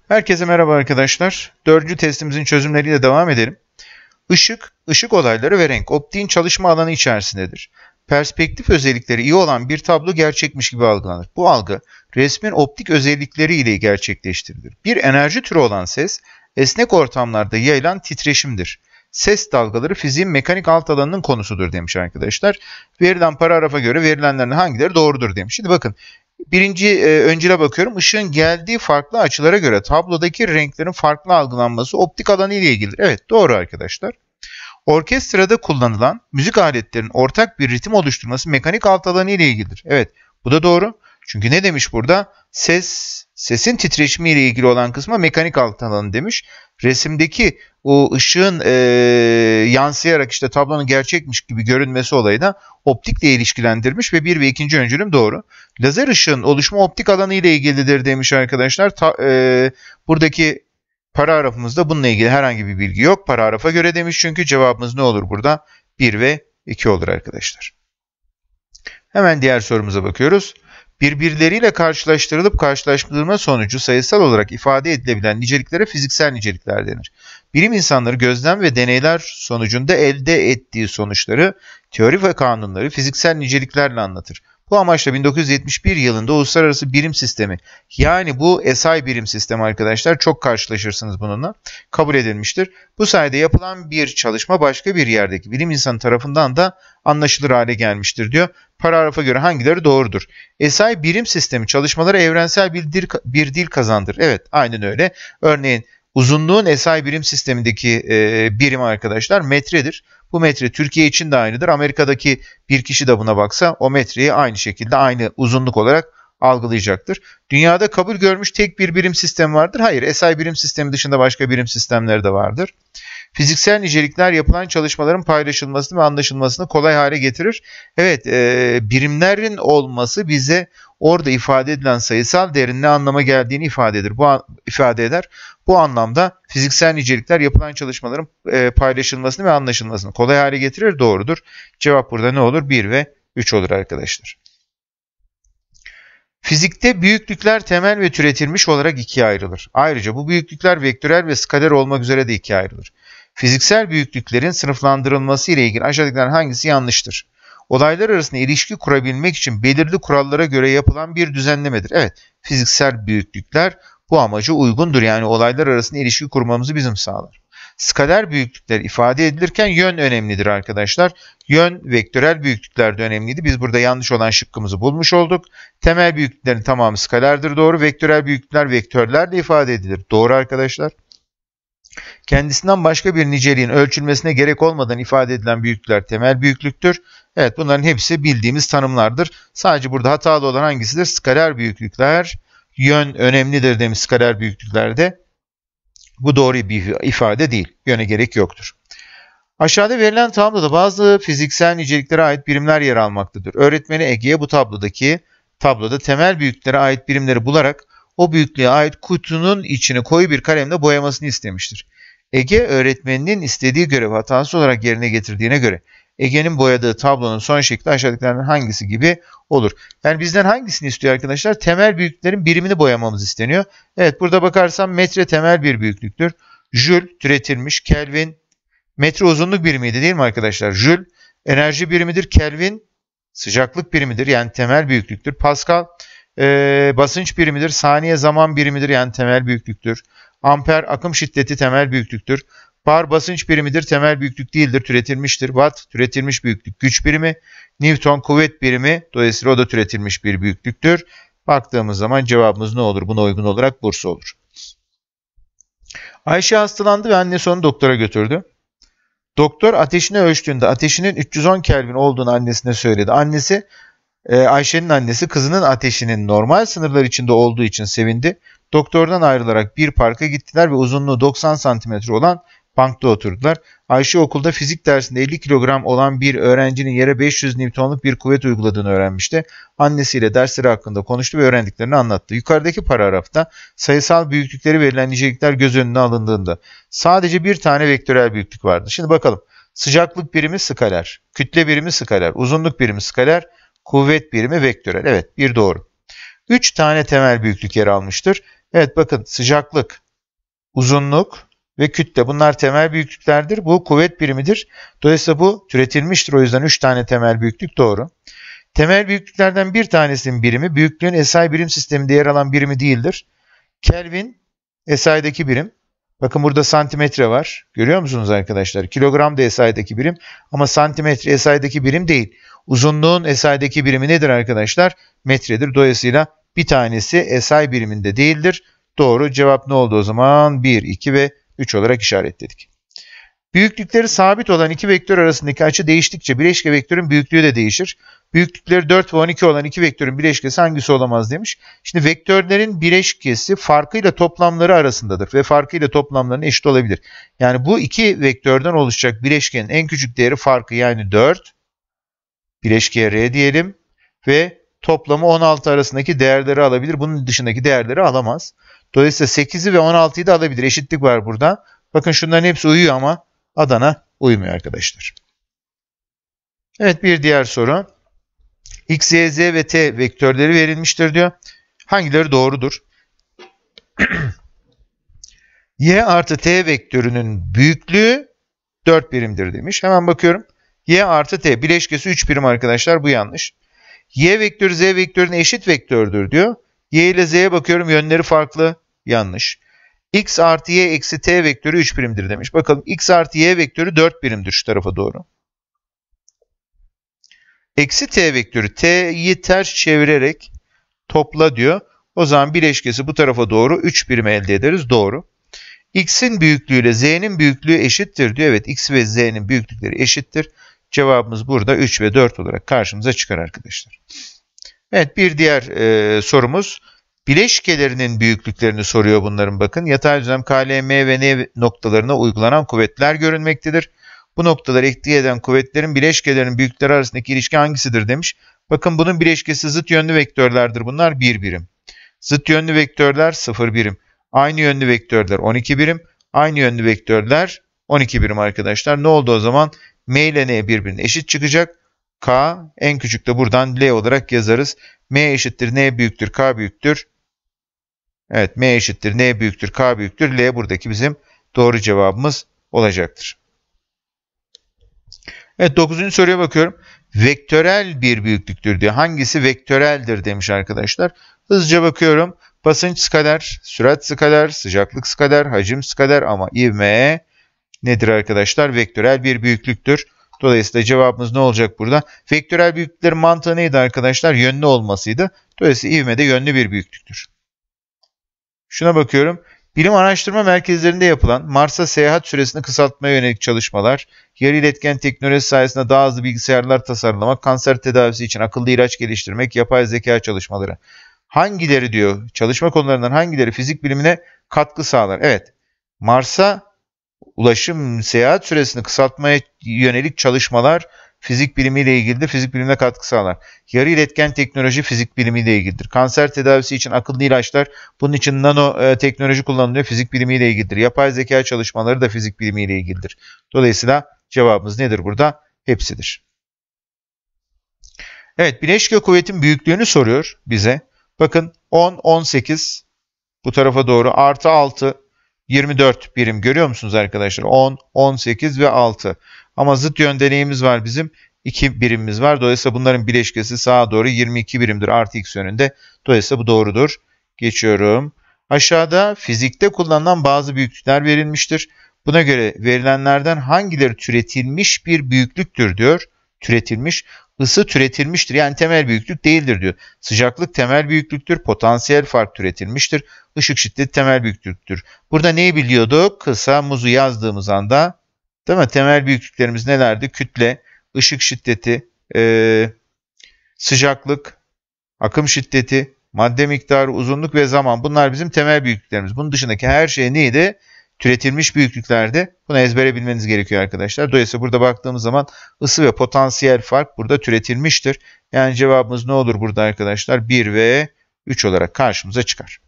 Herkese merhaba arkadaşlar. Dördüncü testimizin çözümleriyle devam edelim. Işık olayları ve renk optiğin çalışma alanı içerisindedir. Perspektif özellikleri iyi olan bir tablo gerçekmiş gibi algılanır. Bu algı resmin optik özellikleri ile gerçekleştirilir. Bir enerji türü olan ses, esnek ortamlarda yayılan titreşimdir. Ses dalgaları fiziğin mekanik alt alanının konusudur demiş arkadaşlar. Verilen paragrafa göre verilenlerin hangileri doğrudur demiş. Şimdi bakın. Birinci öncüle bakıyorum. Işığın geldiği farklı açılara göre tablodaki renklerin farklı algılanması optik alanı ile ilgilidir. Evet, doğru arkadaşlar. Orkestrada kullanılan müzik aletlerinin ortak bir ritim oluşturması mekanik alt alanı ile ilgilidir. Evet, bu da doğru. Çünkü ne demiş burada? Sesin titreşimi ile ilgili olan kısma mekanik alt alanı demiş. Resimdeki o ışığın yansıyarak işte tablonun gerçekmiş gibi görünmesi olayı da optikle ilişkilendirmiş ve bir ve ikinci öncülüm doğru. Lazer ışığın oluşma optik alanı ile ilgilidir demiş arkadaşlar. Buradaki paragrafımızda bununla ilgili herhangi bir bilgi yok. Paragrafa göre demiş çünkü cevabımız ne olur burada? 1 ve 2 olur arkadaşlar. Hemen diğer sorumuza bakıyoruz. Birbirleriyle karşılaştırılıp karşılaştırılma sonucu sayısal olarak ifade edilebilen niceliklere fiziksel nicelikler denir. Bilim insanları gözlem ve deneyler sonucunda elde ettiği sonuçları, teori ve kanunları fiziksel niceliklerle anlatır. Bu amaçla 1971 yılında Uluslararası Birim Sistemi, yani bu SI birim sistemi arkadaşlar, çok karşılaşırsınız bununla, kabul edilmiştir. Bu sayede yapılan bir çalışma başka bir yerdeki bilim insanı tarafından da anlaşılır hale gelmiştir diyor. Paragrafa göre hangileri doğrudur? SI birim sistemi çalışmaları evrensel bir dil kazandırır. Evet, aynen öyle. Örneğin uzunluğun SI birim sistemindeki birim arkadaşlar metredir. Bu metre Türkiye için de aynıdır. Amerika'daki bir kişi de buna baksa o metreyi aynı şekilde aynı uzunluk olarak algılayacaktır. Dünyada kabul görmüş tek bir birim sistemi vardır. Hayır, SI birim sistemi dışında başka birim sistemleri de vardır. Fiziksel nicelikler yapılan çalışmaların paylaşılmasını ve anlaşılmasını kolay hale getirir. Evet, birimlerin olması bize orada ifade edilen sayısal değerin ne anlama geldiğini ifade eder. Bu anlamda fiziksel nicelikler yapılan çalışmaların paylaşılmasını ve anlaşılmasını kolay hale getirir. Doğrudur. Cevap burada ne olur? 1 ve 3 olur arkadaşlar. Fizikte büyüklükler temel ve türetilmiş olarak ikiye ayrılır. Ayrıca bu büyüklükler vektörel ve skaler olmak üzere de ikiye ayrılır. Fiziksel büyüklüklerin sınıflandırılması ile ilgili aşağıdakilerden hangisi yanlıştır? Olaylar arasında ilişki kurabilmek için belirli kurallara göre yapılan bir düzenlemedir. Evet, fiziksel büyüklükler bu amaca uygundur. Yani olaylar arasında ilişki kurmamızı bizim sağlar. Skaler büyüklükler ifade edilirken yön önemlidir arkadaşlar. Yön vektörel büyüklüklerde önemliydi. Biz burada yanlış olan şıkkımızı bulmuş olduk. Temel büyüklüklerin tamamı skalerdir, doğru. Vektörel büyüklükler vektörlerle ifade edilir. Doğru arkadaşlar. Kendisinden başka bir niceliğin ölçülmesine gerek olmadan ifade edilen büyüklükler temel büyüklüktür. Evet, bunların hepsi bildiğimiz tanımlardır. Sadece burada hatalı olan hangisidir? Skaler büyüklükler, yön önemlidir demiş skaler büyüklüklerde. Bu doğru bir ifade değil. Yöne gerek yoktur. Aşağıda verilen tabloda bazı fiziksel niceliklere ait birimler yer almaktadır. Öğretmeni Ege'ye bu tabloda temel büyüklüklere ait birimleri bularak o büyüklüğe ait kutunun içine koyu bir kalemle boyamasını istemiştir. Ege öğretmeninin istediği görevi hatasız olarak yerine getirdiğine göre Ege'nin boyadığı tablonun son şekli aşağıdakilerden hangisi gibi olur? Yani bizden hangisini istiyor arkadaşlar? Temel büyüklüklerin birimini boyamamız isteniyor. Evet, burada bakarsam metre temel bir büyüklüktür. Jül türetilmiş, Kelvin metre uzunluk birimiydi değil mi arkadaşlar? Jül enerji birimidir, Kelvin sıcaklık birimidir yani temel büyüklüktür. Pascal basınç birimidir, saniye zaman birimidir yani temel büyüklüktür. Amper akım şiddeti temel büyüklüktür. Bar basınç birimidir, temel büyüklük değildir, türetilmiştir. Watt türetilmiş büyüklük güç birimi. Newton kuvvet birimi, dolayısıyla o da türetilmiş bir büyüklüktür. Baktığımız zaman cevabımız ne olur? Buna uygun olarak Bursa olur. Ayşe hastalandı ve annesi onu doktora götürdü. Doktor ateşini ölçtüğünde ateşinin 310 Kelvin olduğunu annesine söyledi. Ayşe'nin annesi kızının ateşinin normal sınırlar içinde olduğu için sevindi. Doktordan ayrılarak bir parka gittiler ve uzunluğu 90 cm olan bankta oturdular. Ayşe okulda fizik dersinde 50 kilogram olan bir öğrencinin yere 500 Newton'luk bir kuvvet uyguladığını öğrenmişti. Annesiyle dersleri hakkında konuştu ve öğrendiklerini anlattı. Yukarıdaki paragrafta sayısal büyüklükleri verilen nicelikler göz önüne alındığında sadece bir tane vektörel büyüklük vardı. Şimdi bakalım. Sıcaklık birimi skaler, kütle birimi skaler, uzunluk birimi skaler, kuvvet birimi vektörel. Evet, bir doğru. 3 tane temel büyüklük yer almıştır. Evet bakın sıcaklık, uzunluk ve kütle bunlar temel büyüklüklerdir. Bu kuvvet birimidir. Dolayısıyla bu türetilmiştir. O yüzden 3 tane temel büyüklük doğru. Temel büyüklüklerden bir tanesinin birimi büyüklüğün SI birim sisteminde yer alan birimi değildir. Kelvin SI'deki birim. Bakın burada santimetre var. Görüyor musunuz arkadaşlar? Kilogram da SI'deki birim ama santimetre SI'deki birim değil. Uzunluğun SI'deki birimi nedir arkadaşlar? Metredir. Dolayısıyla bir tanesi SI biriminde değildir. Doğru. Cevap ne oldu o zaman? 1, 2 ve 3 olarak işaretledik. Büyüklükleri sabit olan iki vektör arasındaki açı değiştikçe bileşke vektörün büyüklüğü de değişir. Büyüklükleri 4 ve 12 olan iki vektörün bileşkesi hangisi olamaz demiş. Şimdi vektörlerin bileşkesi farkıyla toplamları arasındadır ve farkıyla toplamlarının eşit olabilir. Yani bu iki vektörden oluşacak bileşkenin en küçük değeri farkı yani 4. Bileşkeye R diyelim ve toplamı 16 arasındaki değerleri alabilir. Bunun dışındaki değerleri alamaz. Dolayısıyla 8'i ve 16'yı da alabilir. Eşitlik var burada. Bakın şunların hepsi uyuyor ama Adana uymuyor arkadaşlar. Evet bir diğer soru. X, Y, Z ve T vektörleri verilmiştir diyor. Hangileri doğrudur? Y artı T vektörünün büyüklüğü 4 birimdir demiş. Hemen bakıyorum. Y artı T bileşkesi 3 birim arkadaşlar. Bu yanlış. Y vektörü Z vektörüne eşit vektördür diyor. Y ile Z'ye bakıyorum yönleri farklı. Yanlış. X artı Y eksi T vektörü 3 birimdir demiş. Bakalım X artı Y vektörü 4 birimdir şu tarafa doğru. Eksi T vektörü T'yi ters çevirerek topla diyor. O zaman bileşkesi bu tarafa doğru 3 birim elde ederiz. Doğru. X'in büyüklüğüyle Z'nin büyüklüğü eşittir diyor. Evet X ve Z'nin büyüklükleri eşittir. Cevabımız burada 3 ve 4 olarak karşımıza çıkar arkadaşlar. Evet bir diğer sorumuz. Bileşkelerinin büyüklüklerini soruyor bunların bakın. Yatay düzlem K, L, M ve N noktalarına uygulanan kuvvetler görünmektedir. Bu noktaları etki eden kuvvetlerin bileşkelerinin büyüklükleri arasındaki ilişki hangisidir demiş. Bakın bunun bileşkesi zıt yönlü vektörlerdir. Bunlar 1 birim. Zıt yönlü vektörler 0 birim. Aynı yönlü vektörler 12 birim. Aynı yönlü vektörler 12 birim arkadaşlar. Ne oldu o zaman? M ile N birbirine eşit çıkacak. K en küçük de buradan L olarak yazarız. M eşittir N büyüktür K büyüktür. Evet M eşittir N büyüktür K büyüktür. L buradaki bizim doğru cevabımız olacaktır. Evet 9. soruya bakıyorum. Vektörel bir büyüklüktür diyor. Hangisi vektöreldir demiş arkadaşlar. Hızlıca bakıyorum. Basınç skaler, sürat skaler, sıcaklık skaler, hacim skaler ama ivme nedir arkadaşlar? Vektörel bir büyüklüktür. Dolayısıyla cevabımız ne olacak burada? Vektörel büyüklüklerin mantığı neydi arkadaşlar? Yönlü olmasıydı. Dolayısıyla ivme de yönlü bir büyüklüktür. Şuna bakıyorum. Bilim araştırma merkezlerinde yapılan Mars'a seyahat süresini kısaltmaya yönelik çalışmalar, yarı iletken teknolojisi sayesinde daha hızlı bilgisayarlar tasarlamak, kanser tedavisi için akıllı ilaç geliştirmek, yapay zeka çalışmaları. Hangileri diyor, çalışma konularından hangileri fizik bilimine katkı sağlar? Evet, Mars'a ulaşım, seyahat süresini kısaltmaya yönelik çalışmalar fizik bilimiyle ilgilidir. Fizik bilimine katkı sağlar. Yarı iletken teknoloji fizik bilimiyle ilgilidir. Kanser tedavisi için akıllı ilaçlar, bunun için nano teknoloji kullanılıyor. Fizik bilimiyle ilgilidir. Yapay zeka çalışmaları da fizik bilimiyle ilgilidir. Dolayısıyla cevabımız nedir burada? Hepsidir. Evet, bileşke kuvvetin büyüklüğünü soruyor bize. Bakın 10, 18 bu tarafa doğru artı 6, 24 birim görüyor musunuz arkadaşlar? 10, 18 ve 6. Ama zıt yönde neyimiz var bizim? 2 birimimiz var. Dolayısıyla bunların bileşkesi sağa doğru 22 birimdir artı x yönünde. Dolayısıyla bu doğrudur. Geçiyorum. Aşağıda fizikte kullanılan bazı büyüklükler verilmiştir. Buna göre verilenlerden hangileri türetilmiş bir büyüklüktür diyor. Türetilmiş. Isı türetilmiştir. Yani temel büyüklük değildir diyor. Sıcaklık temel büyüklüktür. Potansiyel fark türetilmiştir. Işık şiddeti temel büyüklüktür. Burada neyi biliyorduk? Kısa muzu yazdığımız anda değil mi? Temel büyüklüklerimiz nelerdi? Kütle, ışık şiddeti, sıcaklık, akım şiddeti, madde miktarı, uzunluk ve zaman. Bunlar bizim temel büyüklüklerimiz. Bunun dışındaki her şey neydi? Türetilmiş büyüklüklerde. Bunu ezbere bilmeniz gerekiyor arkadaşlar. Dolayısıyla burada baktığımız zaman ısı ve potansiyel fark burada türetilmiştir. Yani cevabımız ne olur burada arkadaşlar? 1 ve 3 olarak karşımıza çıkar.